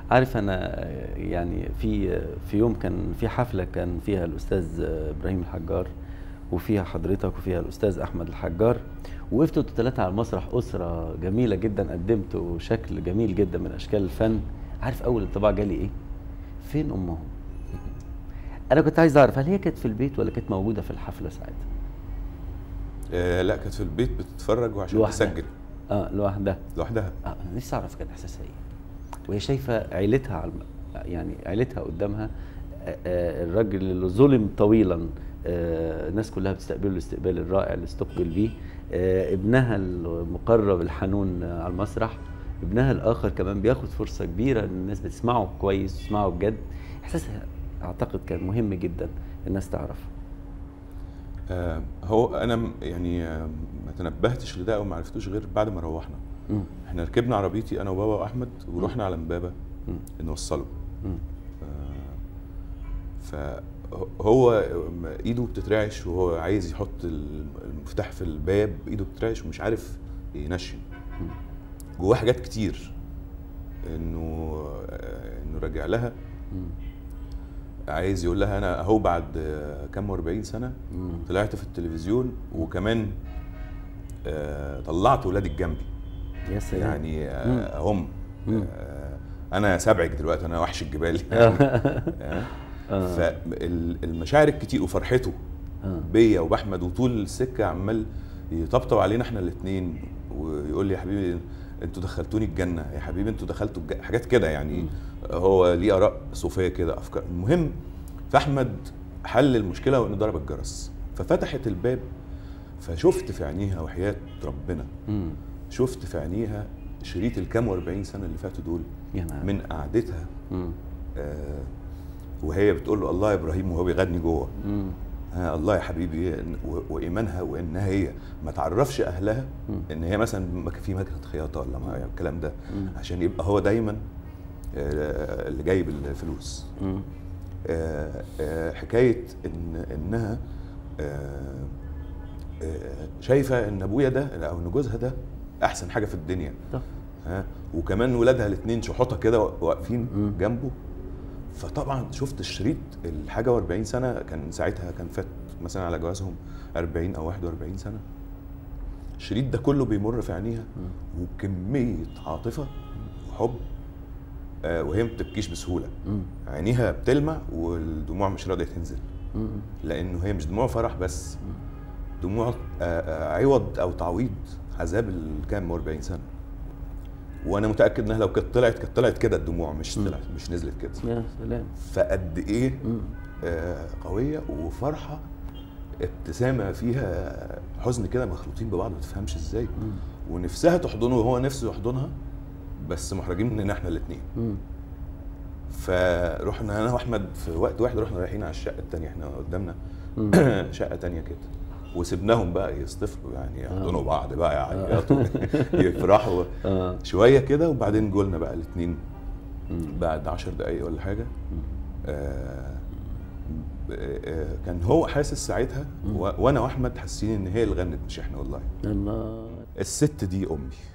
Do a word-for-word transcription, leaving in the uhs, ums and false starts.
عارف انا يعني في في يوم كان في حفله كان فيها الاستاذ ابراهيم الحجار، وفيها حضرتك، وفيها الاستاذ احمد الحجار، وقفتوا انتوا الثلاثه على المسرح، اسره جميله جدا، قدمتوا شكل جميل جدا من اشكال الفن. عارف اول انطباع جالي ايه؟ فين امهم؟ انا كنت عايز اعرف هل هي كانت في البيت ولا كانت موجوده في الحفله ساعتها؟ آه لا، كانت في البيت بتتفرج وعشان لوحدها. تسجل. اه لوحدها. لوحدها. اه انا نفسي اعرف كان احساسها ايه وهي شايفه عيلتها على يعني عيلتها قدامها. آه آه الراجل اللي ظلم طويلا، آه الناس كلها بتستقبله الاستقبال الرائع اللي استقبل بيه. آه ابنها المقرب الحنون آه على المسرح، ابنها الاخر كمان بياخد فرصه كبيره ان الناس بتسمعه كويس، تسمعه بجد. احساسها اعتقد كان مهم جدا الناس تعرفه. آه هو انا م- يعني آه ما تنبهتش لده او ما عرفتوش غير بعد ما روحنا. مم. احنا ركبنا عربيتي انا وبابا واحمد ورحنا على امبابه مم. نوصله. مم. آه فهو ايده بتترعش وهو عايز يحط المفتاح في الباب، ايده بتترعش ومش عارف ينشن. مم. جواه حاجات كتير، انه آه انه راجع لها، مم. عايز يقول لها انا اهو بعد كام واربعين سنه مم. طلعت في التلفزيون، وكمان آه طلعت ولادك جنبي. يا سلام. يعني آه هم مم. آه انا سبعك دلوقتي، انا وحش الجبال يعني. آه فالمشاعر الكتير وفرحته آه. بيا وباحمد، وطول السكه عمال يطبطب علينا احنا الاثنين ويقول لي يا حبيبي انتوا دخلتوني الجنه، يا حبيبي انتوا دخلتوا الجنة. حاجات كده يعني. مم. هو ليه اراء صوفيه كده، افكار. المهم فاحمد حل المشكله وانه ضرب الجرس ففتحت الباب، فشفت في عينيها وحياه ربنا، مم. شفت في عينيها شريط الكام واربعين سنه اللي فاتوا دول يا نعم. من قعدتها. مم. آه وهي بتقول له الله يا ابراهيم وهو بيغني جوه. مم. آه الله يا حبيبي، و- وايمانها وانها هي ما تعرفش اهلها مم. ان هي مثلا مك- في مكنه خياطه ولا ما- الكلام ده، مم. عشان يبقى هو دايما آه اللي جايب الفلوس. مم. آه آه حكايه ان انها آه آه شايفه ان ابويا ده او ان جوزها ده احسن حاجه في الدنيا. طب. ها وكمان ولادها الاثنين شحوطه كده واقفين مم. جنبه. فطبعا شفت الشريط الحاجه واربعين سنه، كان ساعتها كان فات مثلا على جوازهم اربعين او واحد واربعين سنه. الشريط ده كله بيمر في عينيها وكميه عاطفه وحب، آه وهي ما بتبكيش بسهوله. مم. عينيها بتلمع والدموع مش راضيه تنزل، مم. لانه هي مش دموع فرح بس، دموع آه آه عوض او تعويض عذاب الكام واربعين سنه. وانا متاكد انها لو كانت طلعت كانت طلعت كده الدموع مش طلعت مش نزلت كده. يا سلام. فقد ايه مم. آه قويه وفرحه، ابتسامه فيها حزن كده مخلوطين ببعض ما تفهمش ازاي. مم. ونفسها تحضنه وهو نفسه يحضنها، بس محرجين مننا احنا الاثنين. مم. فروحنا انا واحمد في وقت واحد رحنا رايحين على الشقه الثانيه، احنا قدامنا مم. شقه ثانيه كده، وسيبناهم بقى يصطفلوا يعني يحضنوا آه. بعض بقى يعيطوا يفرحوا آه. شويه كده. وبعدين جولنا بقى الاثنين مم. بعد عشر دقايق ولا حاجه. آه آه كان هو حاسس ساعتها و- وانا واحمد حاسين ان هي اللي غنت مش احنا والله. الله. الست دي امي.